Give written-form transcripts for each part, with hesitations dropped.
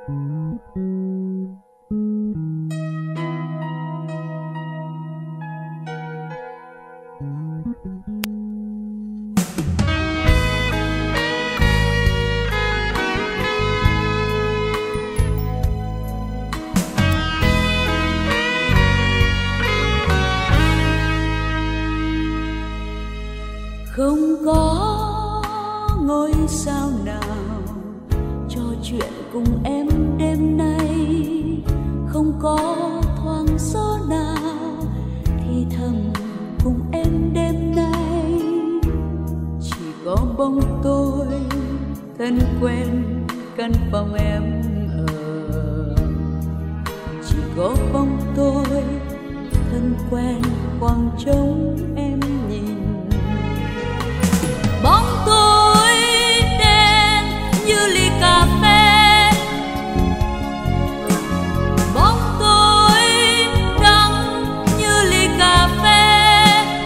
Không có ngôi sao nào trò chuyện cùng em đêm nay, không có thoáng gió nào thì thầm cùng em đêm nay. Chỉ có bóng tôi thân quen căn phòng em ở, chỉ có bóng tôi thân quen khoảng trống em nhìn. Bóng tôi đen như ly cà phê, bóng tôi đắng như ly cà phê.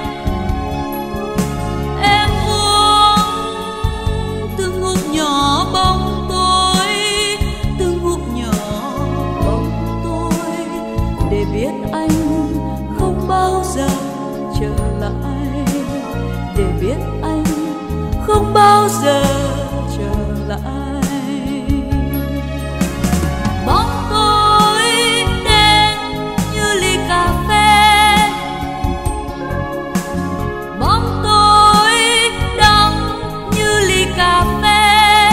Em uống từng ngụm nhỏ bóng tôi, từng ngụm nhỏ bóng tôi, để biết anh không bao giờ trở lại, để biết anh không bao giờ trở lại. Bóng tôi đen như ly cà phê, bóng tôi đắng như ly cà phê.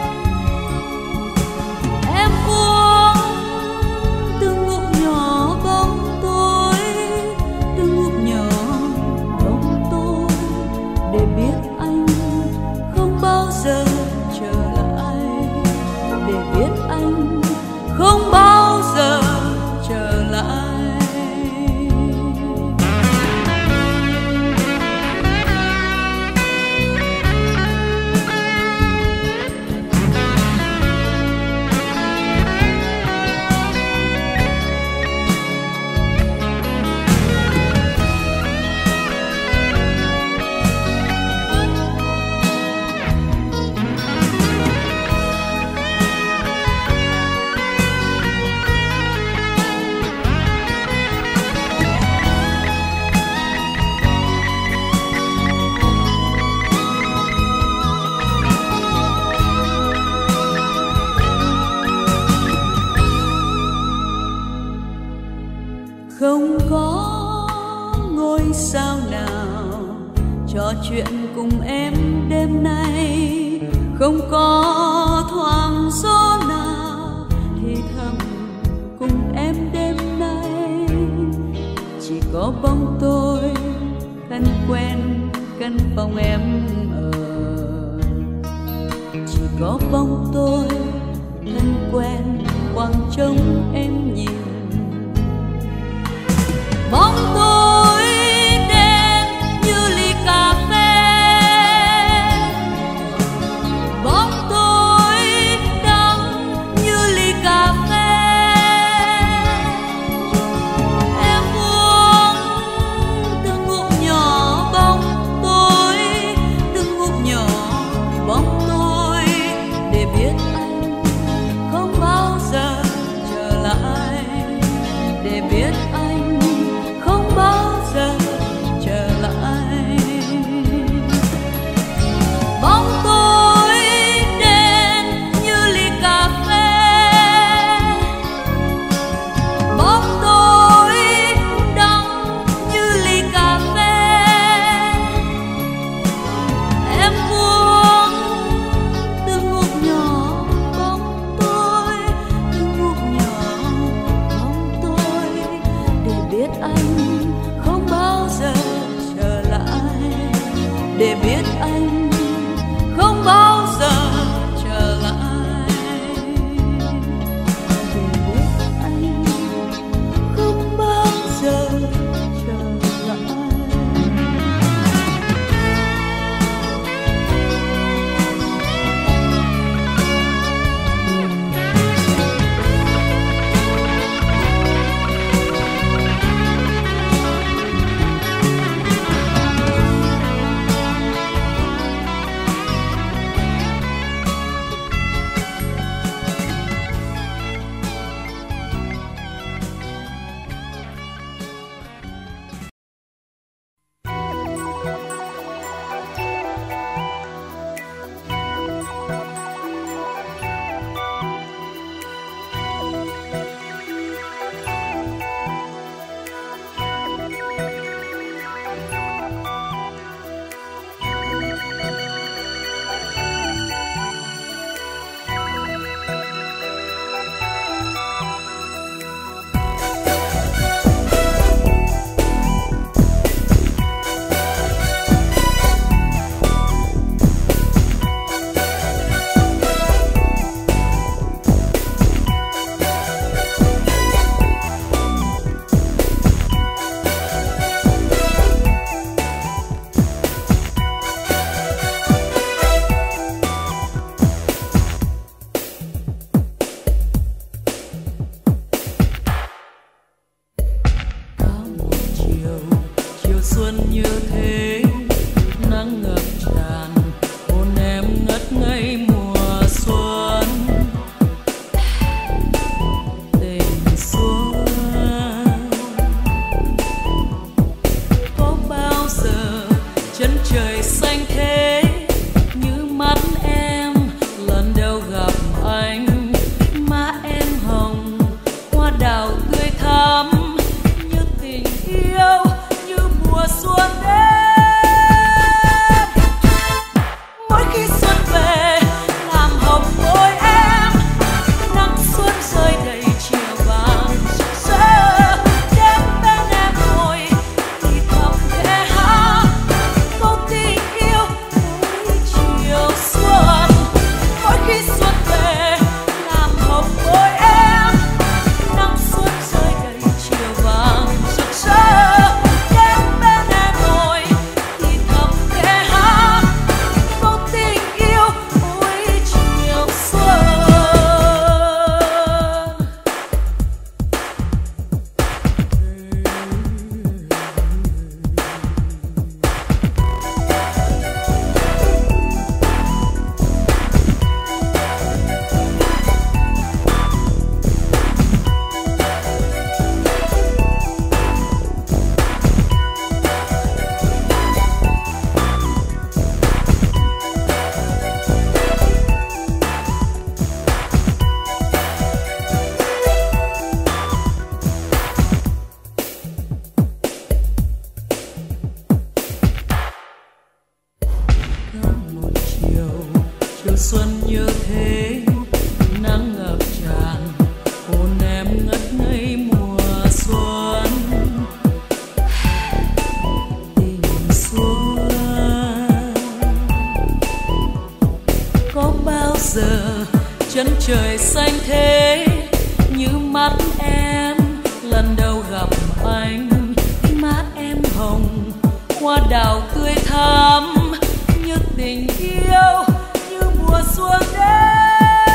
Em uống từng ngụm nhỏ bóng tôi, từng ngụm nhỏ bóng tôi, để biết anh không bao giờ trở lại, để biết anh không bao giờ trở lại. Không có ngôi sao nào trò chuyện cùng em đêm nay, không có thoáng gió nào thì thầm cùng em đêm nay. Chỉ có bóng tôi thân quen căn phòng em ở, chỉ có bóng tôi thân quen khoảng trống em nhìn. Bóng tôi đen như ly cà phê, bóng tôi đắng như ly cà phê. Em uống từng ngụm nhỏ bóng tôi, từng ngụm nhỏ bóng tôi, để biết anh không bao giờ trở lại, để biết anh không bao giờ trở lại. Bóng tôi đen như ly cà phê, bóng tôi đắng như ly cà phê. Em uống từng ngụm nhỏ nhớ thế nắng ngập tràn hồn em ngất ngây mùa xuân. Tình xuân có bao giờ chân trời xanh thế như mắt em lần đầu gặp anh, má em hồng hoa đào tươi thắm như tình yêu như mùa xuân đến.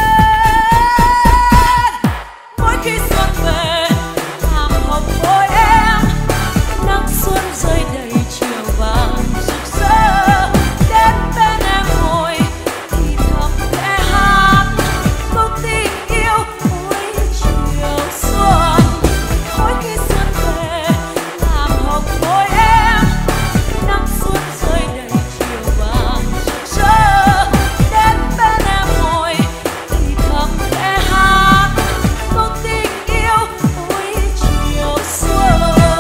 Mỗi khi xuân về thảm hồng môi em nắng xuân rơi đầy chiều vàng rực rỡ, đến bên em ngồi thì thầm khẽ hát câu tình yêu cuối chiều xuân. Mỗi khi xuân về thảm hồng môi em nắng xuân rơi đầy chiều vàng rực rỡ, đến bên em ngồi thì thầm khẽ hát câu tình yêu cuối chiều xuân.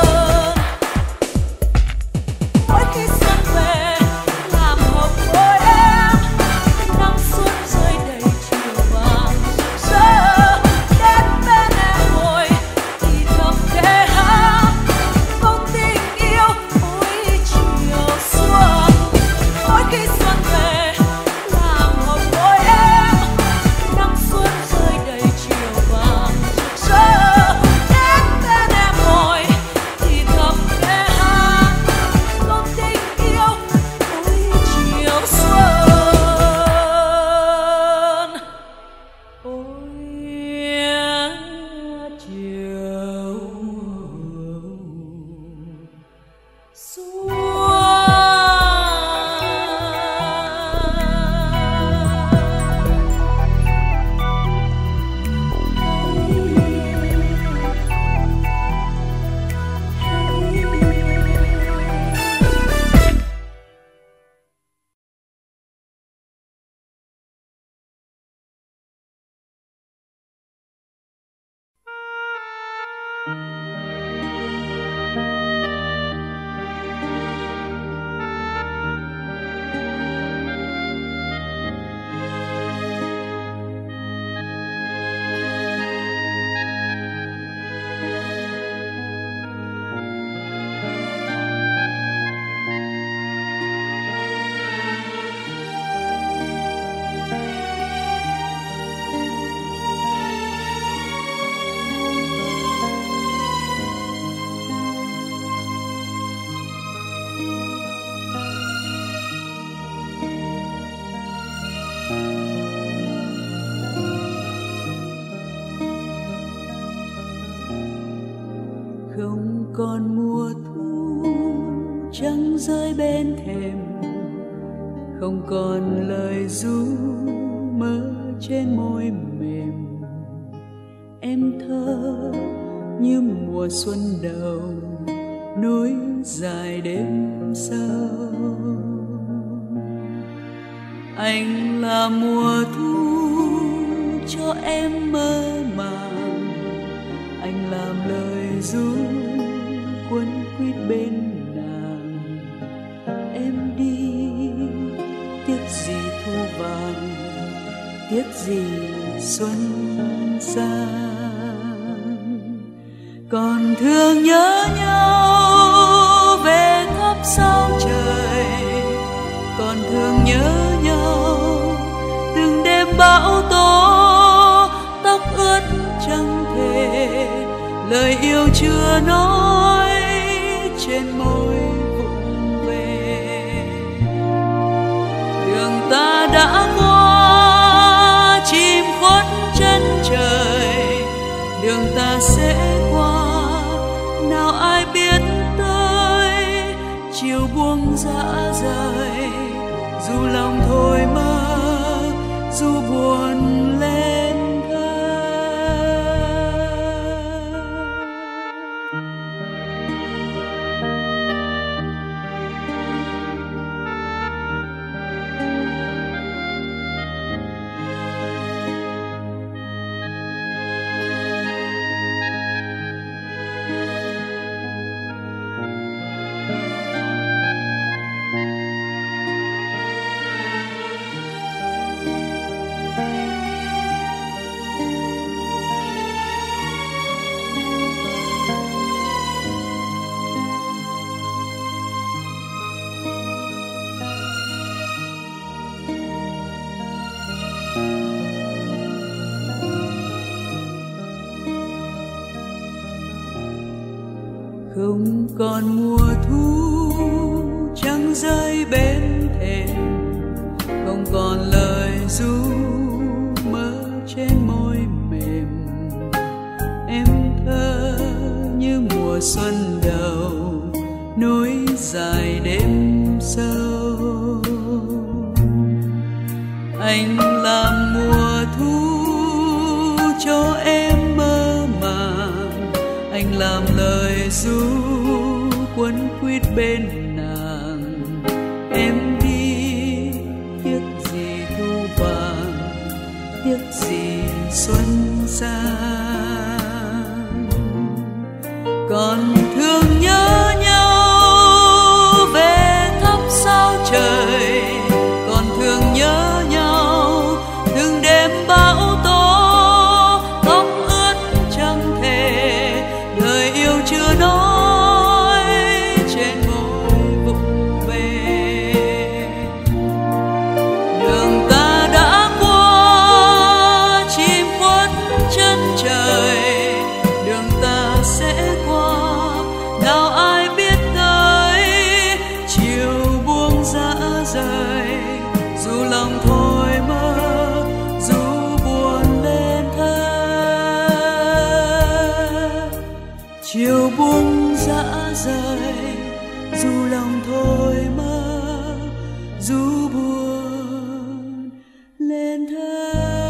Mỗi khi xuân về làm hồng môi em nắng xuân rơi đầy chiều vàng rực rỡ, đến bên em ngồi thì thầm khẽ hát câu tình yêu cuối chiều xuân. Mỗi khi xuân về làm hồng môi em nắng xuân rơi đầy chiều vàng rực rỡ, đến bên em ngồi thì thầm khẽ hát câu tình yêu cuối chiều xuân. Ôi chiều xuân. Không còn mùa thu trăng rơi bên thềm, không còn lời ru mơ trên môi mềm. Em thơ như mùa xuân đầu nối dài đêm sâu. Anh là mùa thu cho em mơ màng, anh làm lời ru quấn quýt bên nàng. Em đi tiếc gì thu vàng, tiếc gì xuân sang, còn thương nhớ nhau về thấp sao trời, còn thương nhớ nhau từng đêm bão tố. Tóc ướt chẳng thể lời yêu chưa nói trên môi vụng về. Đường ta đã qua chim khuất chân trời, đường ta sẽ qua nào ai biết tới. Chiều buông dã rời dù lòng thôi mơ, dù buồn lên thơ. Không còn mùa thu trăng rơi bên thềm, không còn lời ru mơ trên môi mềm. Em thơ như mùa xuân đầu, nối dài đêm sâu. Anh làm mùa thu cho em mơ màng, anh làm lời ru quấn quýt bên nàng. Em đi tiếc gì thu vàng, tiếc gì xuân sang, còn thương nhớ nhau về thắp sao trời, còn thương nhớ nhau từng đêm bão tố, tóc ướt chẳng thể lời yêu chưa nói trên môi vụng về. Đường ta đã qua chim khuất chân trời, đường ta sẽ qua nào ai biết tới. Chiều buông dã rời dù lòng thôi mơ, dù buồn lên thơ. Chiều buông dã rời dù lòng thôi mơ, dù buồn lên thơ.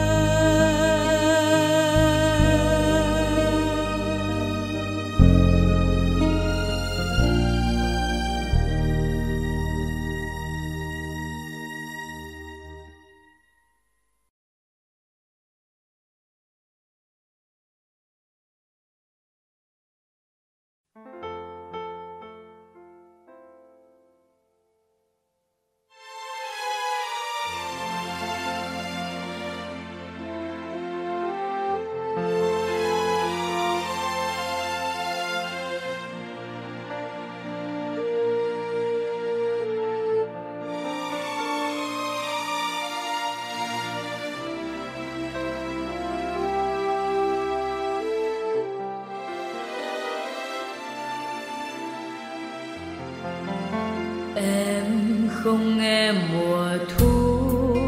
Em không nghe mùa thu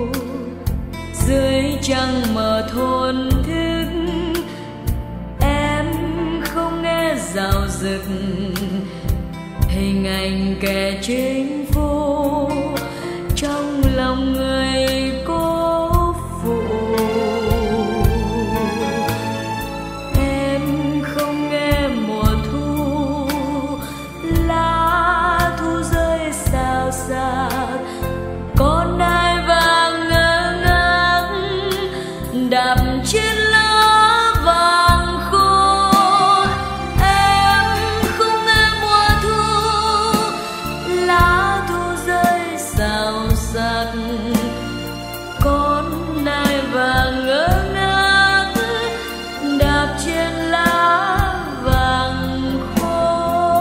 dưới trăng mờ thôn thức, em không nghe rào rực hình ảnh kẻ chinh phố trong lòng người cố phụ. Em không nghe mùa thu lá thu rơi xào xạc, con ai vàng ngơ ngác đạp trên lá vàng khô. Em không nghe mùa thu lá thu rơi xào xạc, con ai vàng ngơ ngác đạp trên lá vàng khô.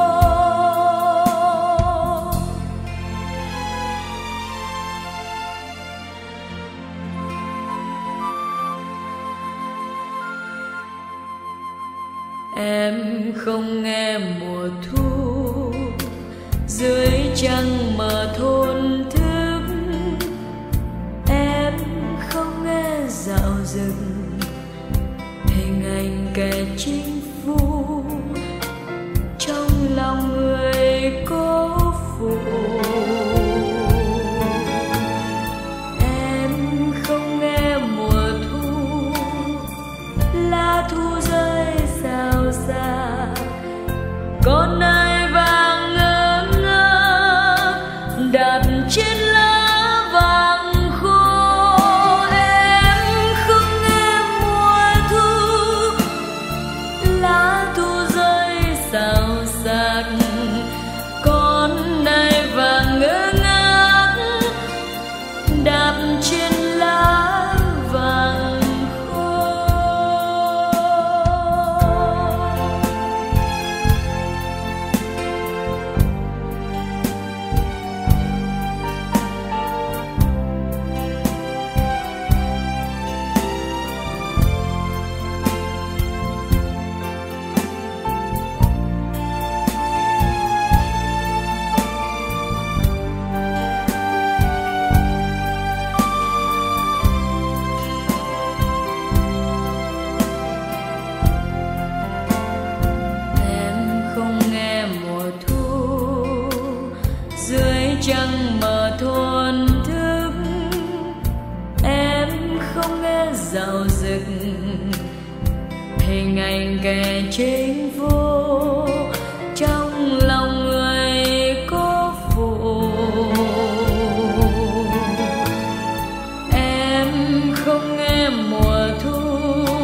Em không nghe mùa thu dưới trăng mờ thôn thức, em không nghe dạo rừng hình ảnh kẻ chinh phu trong lòng người cố phụ. Em không nghe mùa thu lá thu rơi xào xạc, con ai vàng ngơ ngác đạp trên lá vàng khô. Em không nghe mùa thu dạo dực, hình ảnh kẻ chính vô trong lòng người có phụ. Em không nghe mùa thu,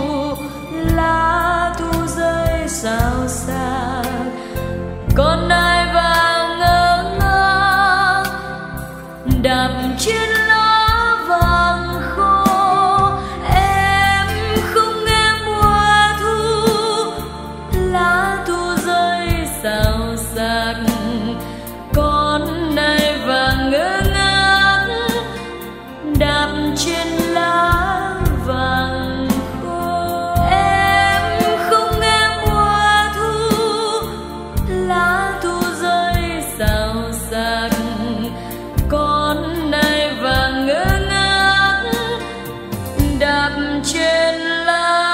lá thu rơi xào xạc, con nai vàng ngơ ngác đạp trên lá vàng khô. Em không nghe mùa thu, lá thu rơi xào xạc, con nai vàng ngơ ngác đạp trên lá vàng khô. Em không nghe mùa thu, lá thu rơi xào xạc, con nai vàng ngơ ngác đạp trên lá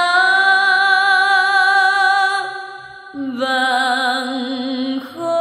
vàng khô.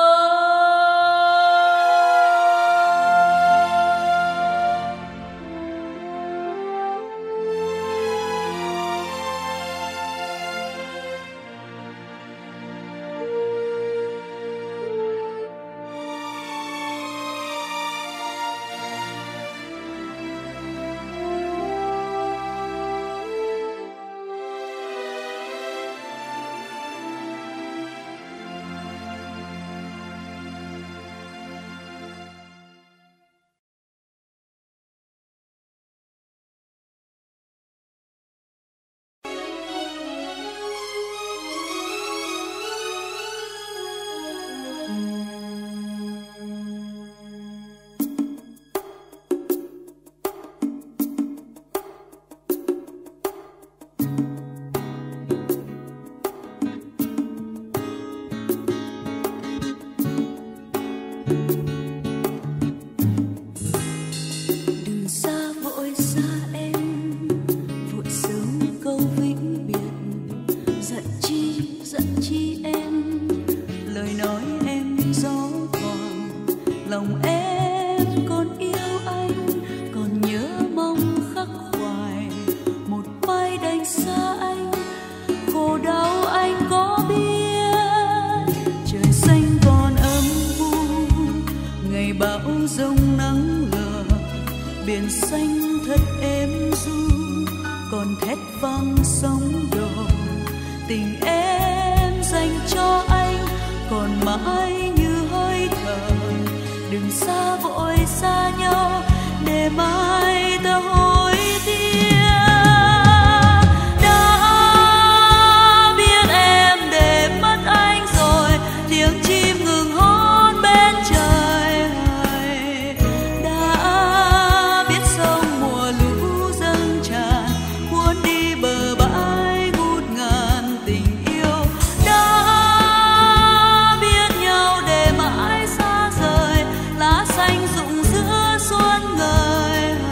Đừng xa vội xa em, vội sớm câu vĩnh biệt. Giận chi em, lời nói em gió thoảng, lòng em còn yêu anh, còn nhớ mong khắc khoải. Một mai đành xa anh, khổ đau anh có biết. Trời xanh còn âm u, ngày bão giông nắng lờ, biển xanh thật êm du, còn thét vang sóng đổ. Tình em dành cho anh còn mãi như hơi thở. Đừng xa vội xa nhau để mai ta hối tiếc. Đã biết em để mất anh rồi, tiếng chim ngừng hót bên trời hời. Đã biết sông mùa lũ dâng tràn, cuốn đi bờ bãi ngút ngàn tình yêu. Đã biết nhau để mãi xa rời, lá xanh rụng giữa xuân ngời.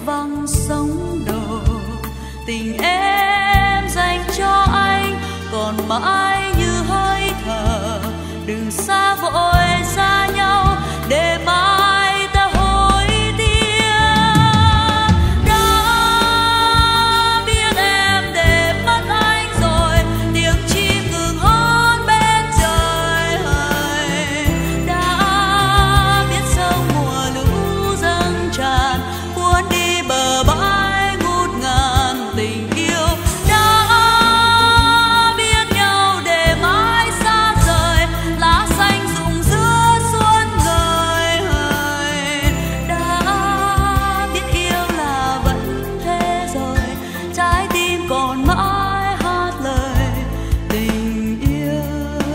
văng sóng đổ. Tình em dành cho anh còn mãi như hơi thở. Đừng xa vội xa nhau để mai ta hối tiếc. Đã biết em để mất anh rồi, tiếng chim ngừng hót bên trời hời. Đã biết sông mùa lũ dâng tràn cuốn đi bờ bãi ngút ngàn tình yêu. Đã biết nhau để mãi xa rời, lá xanh rụng giữa xuân ngời hời. Đã biết yêu là vẫn thế rồi, trái tim còn mãi hát lời tình yêu.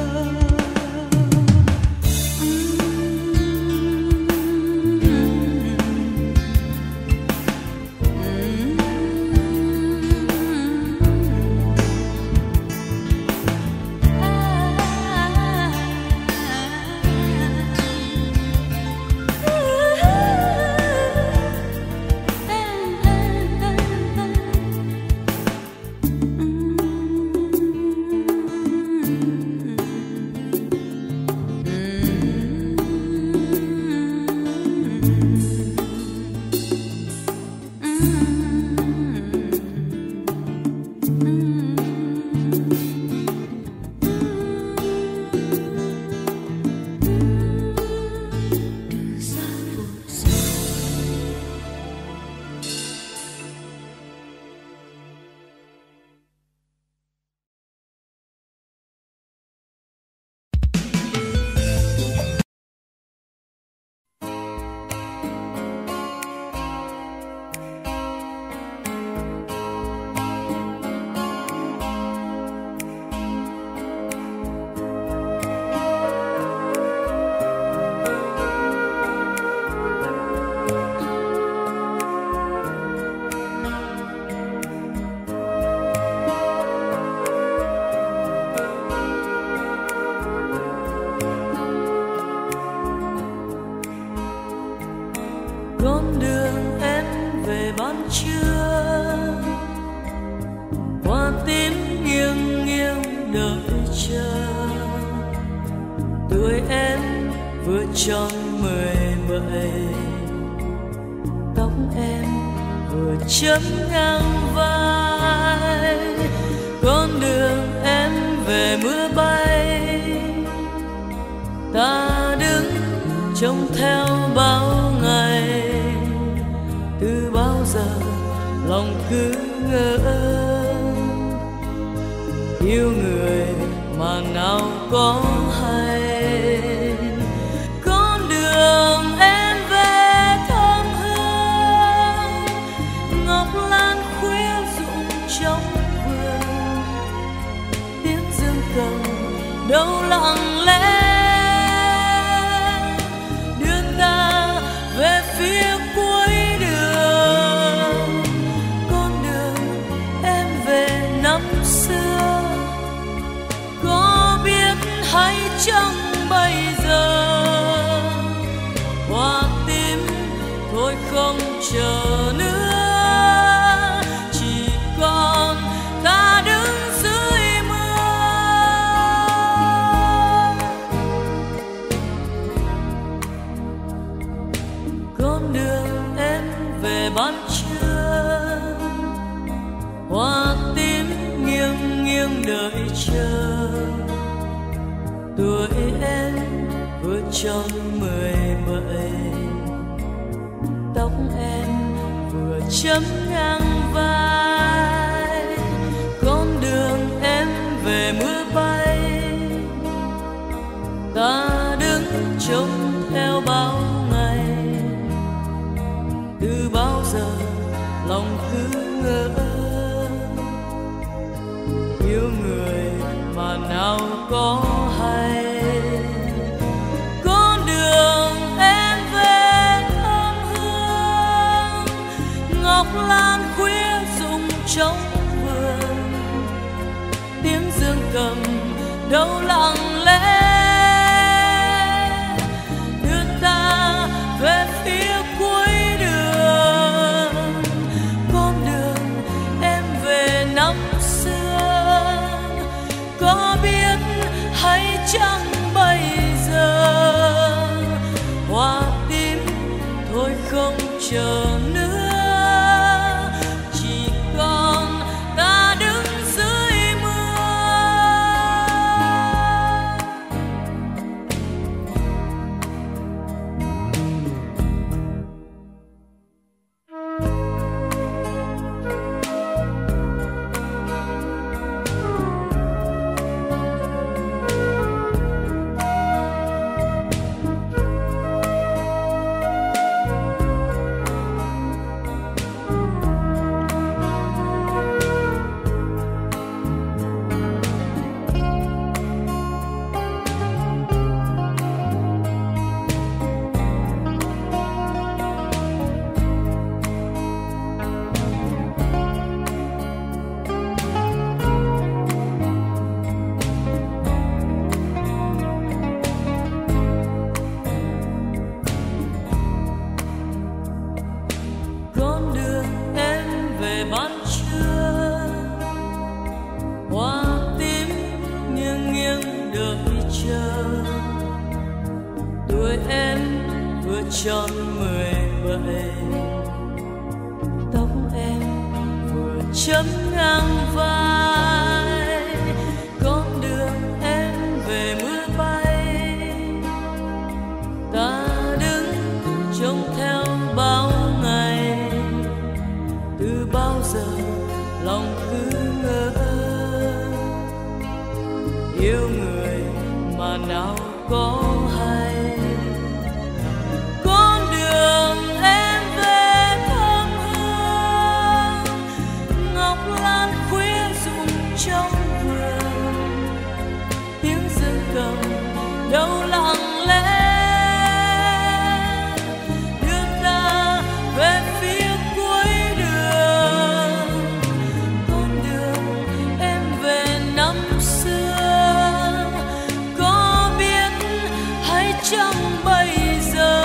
Con đường em về ban trưa, hoa tím nghiêng nghiêng đợi chờ. Tuổi em vừa tròn 17, tóc em vừa chấm ngang vai. Con đường em về mưa bay, ta đứng trông theo bao ngày. Từ bao giờ lòng cứ ngỡ yêu người mà nào có hay. Con đường em về thơm hương, ngọc lan khuya rụng trong vườn. Tiếng dương cầm đâu lặng lẽ đưa ta về phía cuối đường. Con đường em về năm xưa, có biết hay chăng bây giờ? Hoa tím thôi không chờ nữa, chỉ còn ta đứng dưới mưa. Con đường em về ban trưa, hoa tím nghiêng nghiêng đợi chờ. Tuổi em vừa tròn 17, tóc em vừa chấm ngang vai. Con đường em về mưa bay, ta đứng trông theo bao ngày. Từ bao giờ lòng cứ ngỡ yêu người mà nào có hay. Con đường em về thơm hương, ngọc lan khuya rụng trong vườn. Tiếng dương cầm đâu lặng lẽ đưa ta về phía cuối đường. không chờ nữa, chỉ còn ta đứng dưới mưa. Con đường em về ban trưa, hoa tím nghiêng nghiêng đợi chờ. Tuổi em vừa tròn 17, tóc em vừa chấm ngang vai. Con đường em về mưa bay, ta đứng trông theo bao ngày. Từ bao giờ lòng cứ ngỡ yêu người mà nào có hay. Con đường em về thơm hương, ngọc lan khuya rụng trong vườn. Tiếng dương cầm đâu lặng lẽ đưa ta về phía cuối đường. Con đường em về năm xưa, có biết hay chăng bây giờ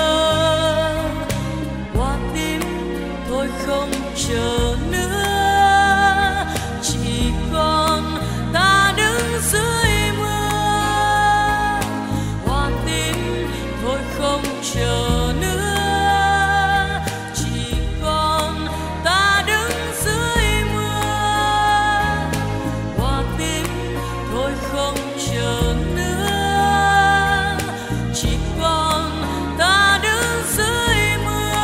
hoa tím thôi không chờ nữa, chỉ còn ta đứng dưới mưa. Hoa tím thôi không chờ nữa, chỉ còn ta đứng dưới mưa. Hoa tím thôi không chờ nữa, chỉ còn ta đứng dưới mưa.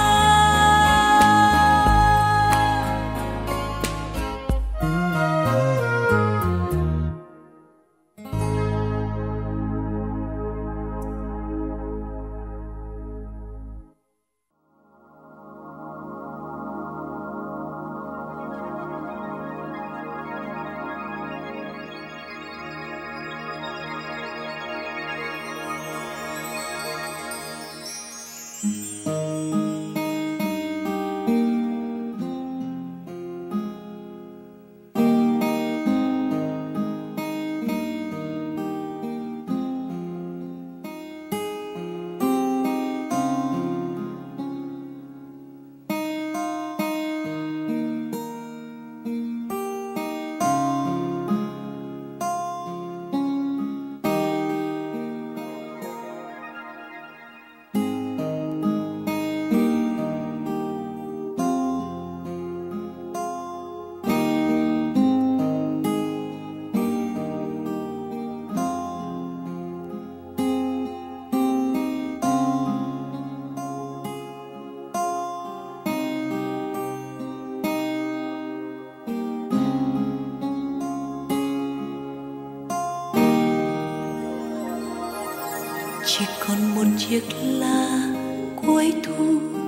Chỉ còn một chiếc lá cuối thu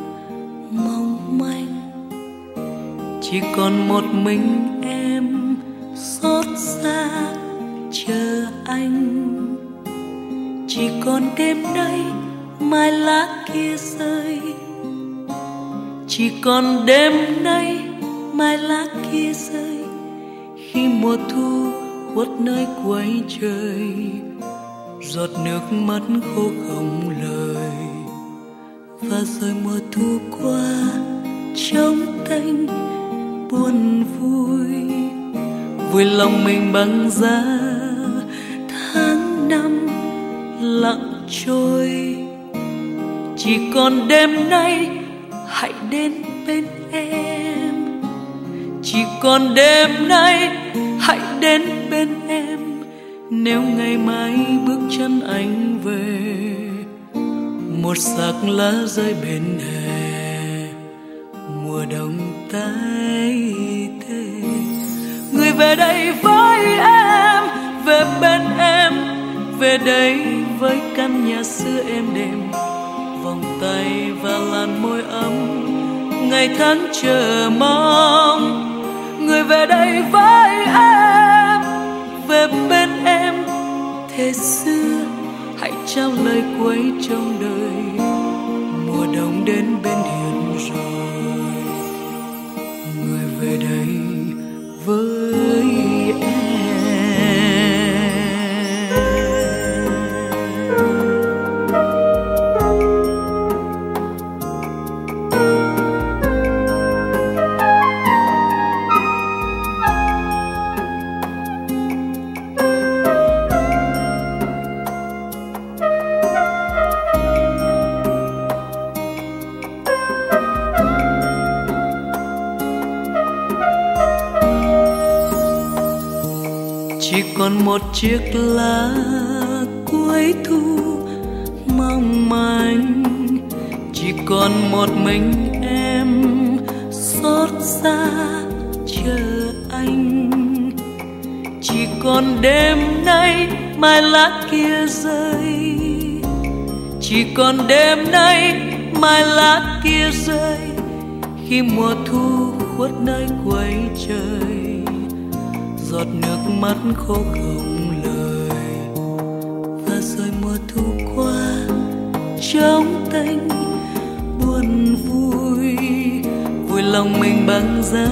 mong manh, chỉ còn một mình em xót xa chờ anh. Chỉ còn đêm nay mai lá kia rơi, chỉ còn đêm nay mai lá kia rơi. Khi mùa thu khuất nơi cuối trời, giọt nước mắt khô không lời. Và rồi mùa thu qua trống tênh buồn vui, vui lòng mình băng giá tháng năm lặng trôi. Chỉ còn đêm nay hãy đến bên em. Chỉ còn đêm nay hãy đến bên em. Nếu ngày mai bước chân anh về, một xác lá rơi bên hè, mùa đông tái tê. Người về đây với em, về bên em, về đây với căn nhà xưa êm đềm, vòng tay và làn môi ấm, ngày tháng chờ mong. Người về đây với em, về bên em, thế xưa hãy trao lời cuối trong đời. Mùa đông đến bên hiền rồi, người về đây với em. Chỉ còn một chiếc lá cuối thu mong manh, chỉ còn một mình em xót xa chờ anh. Chỉ còn đêm nay mai lá kia rơi, chỉ còn đêm nay mai lá kia rơi, khi mùa thu khuất nơi quay trời. Giọt nước mắt khô không lời, và rồi mùa thu qua trống tênh buồn vui, vui lòng mình băng giá.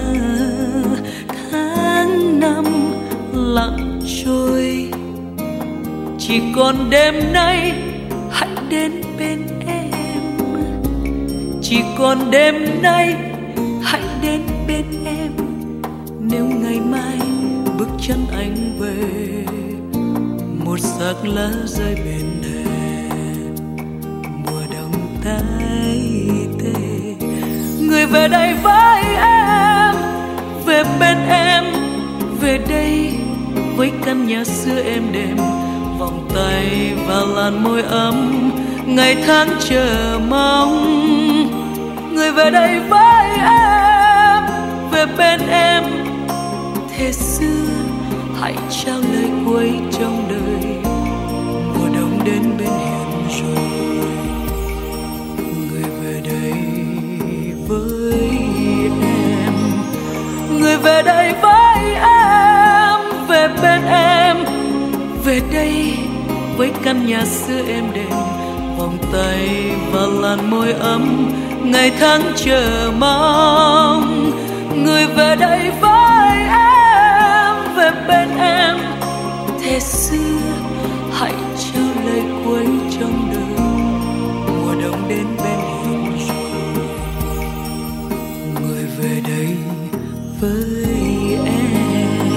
Tháng năm lặng trôi, chỉ còn đêm nay hãy đến bên em. Chỉ còn đêm nay hãy đến bên em. Nếu ngày mai bước chân anh về, một xác lá rơi bên hè, mùa đông tái tê. Người về đây với em, về bên em, về đây với căn nhà xưa êm đềm, vòng tay và làn môi ấm, ngày tháng chờ mong. Người về đây với em, về bên em, thế xưa hãy trao lời cuối trong đời. Mùa đông đến bên hiền rồi, người về đây với em. Người về đây với em, về bên em, về đây với căn nhà xưa êm đềm, vòng tay và làn môi ấm, ngày tháng chờ mong. Người về đây với em, về bên em, thế xưa hãy trao lời cuối trong đời. Mùa đông đến bên hiền rồi, người về đây với em.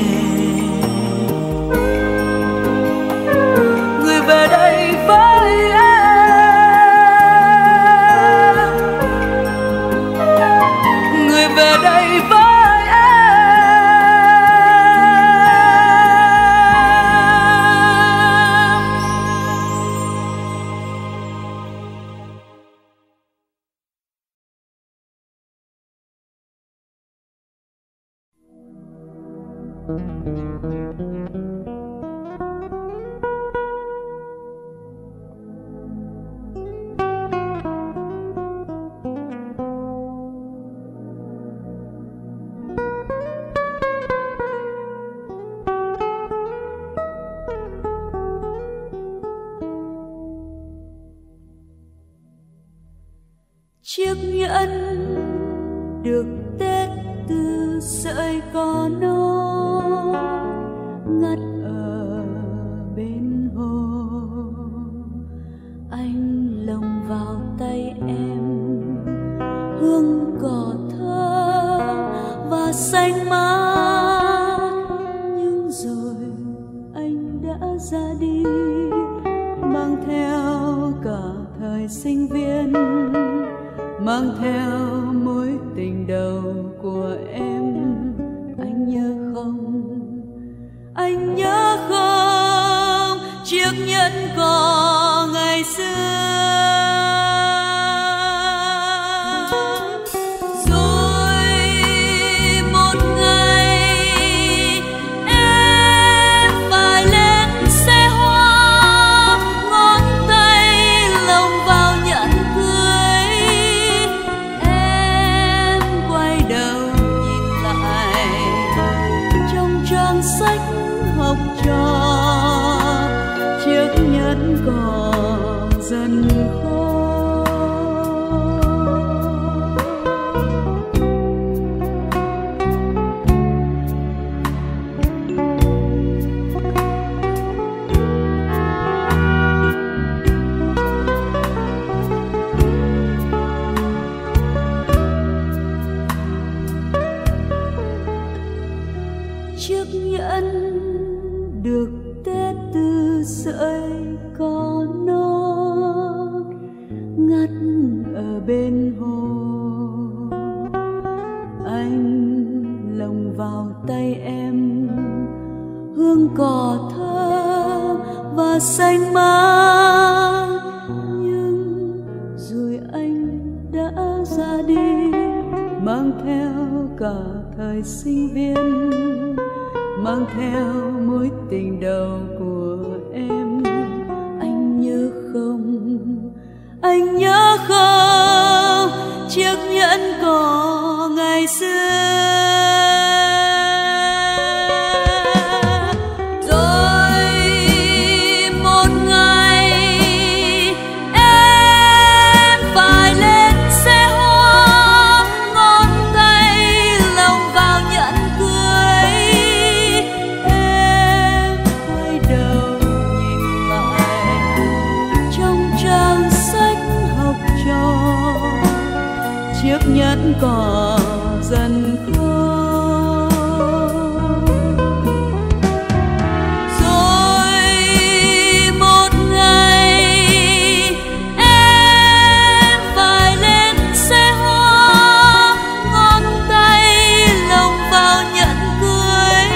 Người về đây với em, người về đây với chiếc nhẫn được tết từ sợi cỏ non ngắt ở bên hồ. Anh lồng vào tay em hương cỏ thơm và xanh mát, nhưng rồi anh đã ra đi mang theo cả thời sinh viên. mang theo mối tình đầu của em. Anh nhớ không, anh nhớ không, chiếc nhẫn cò ngày xưa. Rồi một ngày em phải lên xe hoa, ngón tay lồng vào nhẫn cưới. Em quay đầu nhìn lại trong trang sách học trò, chiếc nhẫn còn dần khô. Chiếc nhẫn được tết từ sợi cỏ non ngắt ở bên hồ. Anh lồng vào tay em hương cỏ thơm và xanh mát, nhưng rồi anh đã ra đi, mang theo cả thời sinh viên, mang theo mối tình đầu của em. Anh nhớ không, anh nhớ không, chiếc nhẫn cò ngày xưa. Rồi một ngày em phải lên xe hoa, ngón tay lồng vào nhẫn cưới. Em quay đầu nhìn lại trong trang sách học trò, chiếc nhẫn cò dần khô. Rồi một ngày em phải lên xe hoa, ngón tay lồng vào nhẫn cưới.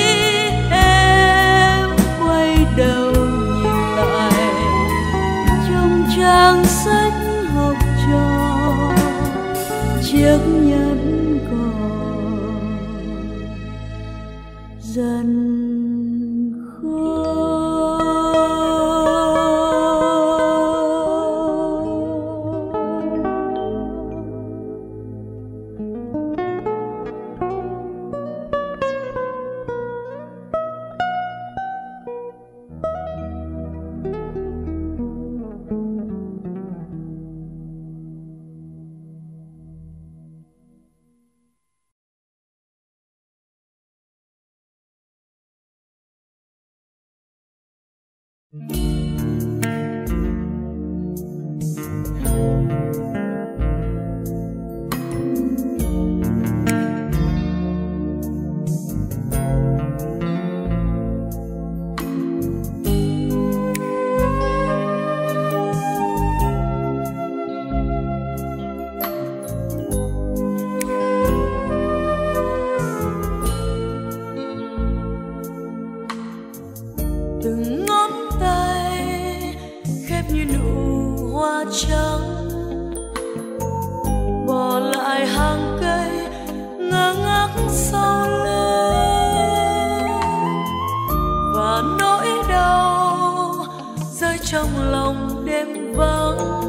Em quay đầu nhìn lại trong trang sách học trò, chiếc nhẫn còn dần khô. Từng ngón tay khép như nụ hoa trắng, bỏ lại hàng cây ngơ ngác sau lưng, và nỗi đau rơi trong lòng đêm vắng.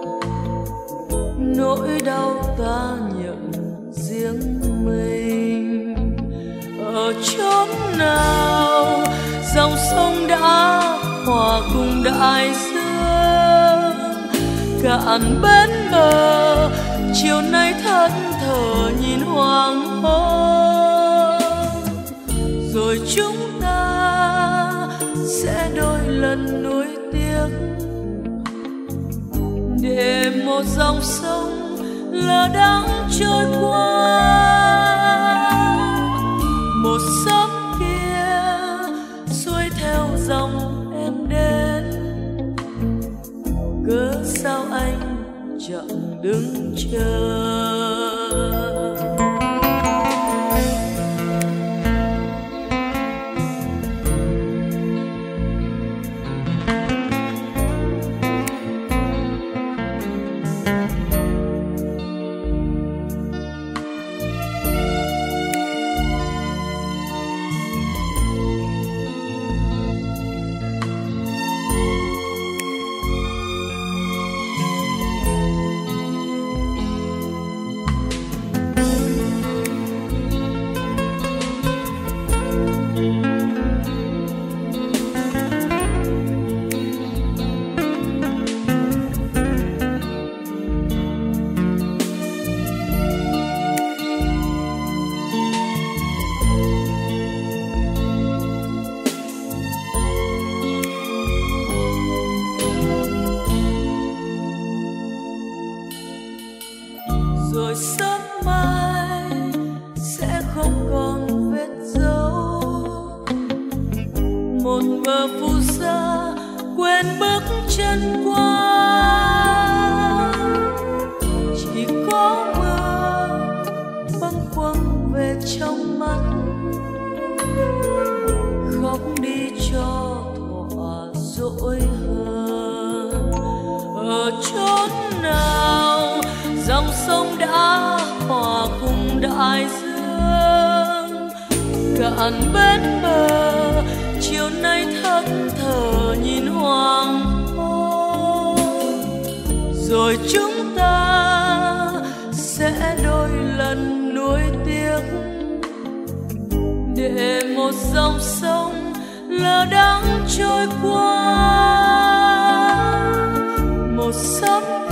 Nỗi đau ta nhận riêng mình, ở chốn nào dòng sông đã hòa cùng đại dương. Cạn bên bờ chiều nay thẫn thờ nhìn hoàng hôn, rồi chúng ta sẽ đôi lần nuối tiếc, để một dòng sông lờ đãng trôi qua. Một sớm kia xuôi theo dòng em đến, cớ sao anh chẳng đứng chờ. Rồi sớm mai sẽ không còn vết dấu, một bờ phù sa quên bước chân qua. Chỉ có mưa bâng khuâng về trong mắt, khóc đi cho thỏa dỗi hơn. Ở chốn nào dòng sông đã hòa cùng đại dương, cạn bên bờ chiều nay thẫn thờ nhìn hoàng hôn. Rồi chúng ta sẽ đôi lần nuối tiếc, để một dòng sông lơ đãng trôi qua. Một sớm